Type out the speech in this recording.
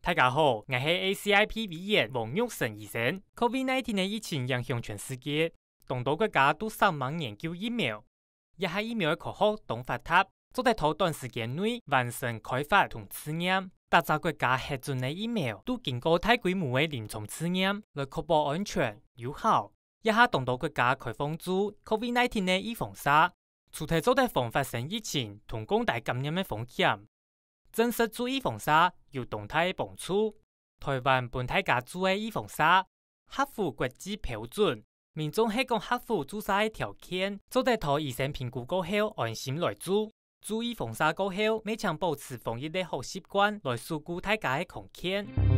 大家好，我是 ACIP 委員王玉成醫生。COVID-19 嘅疫情影響全世界，當多國家都上網研究疫苗。一下疫苗嘅科學同發達，做得到短時間內完成開發同試驗。大洲國家核准嘅疫苗都經過大規模嘅臨床試驗，來確保安全有效。一下當多國家開放做 COVID-19 嘅預防紗，除咗做得防發生疫情同廣大感染嘅風險。正式做預防紗有動態幫助。台灣本大家做嘅預防紗合乎國際標準，民眾係講合乎注射嘅條件，做得到醫生評估過後安心來做。做預防紗過後，每場保持防疫嘅好習慣，來鞏固大家嘅康健。